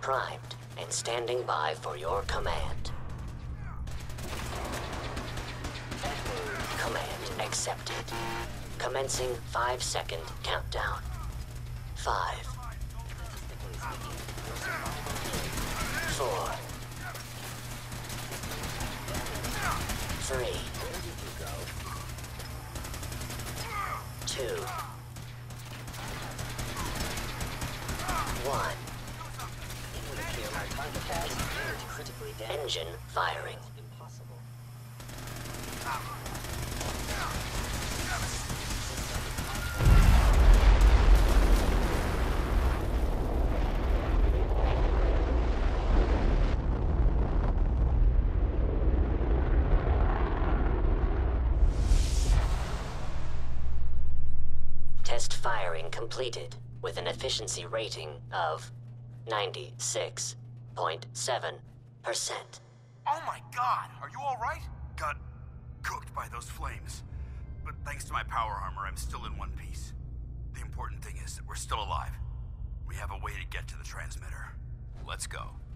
primed and standing by for your command. Command accepted. Commencing 5-second countdown. 5, 4, 3, 2, 1. Engine firing. Test firing completed with an efficiency rating of 96.7%. Oh my god, are you alright? Got cooked by those flames. But thanks to my power armor, I'm still in one piece. The important thing is that we're still alive. We have a way to get to the transmitter. Let's go.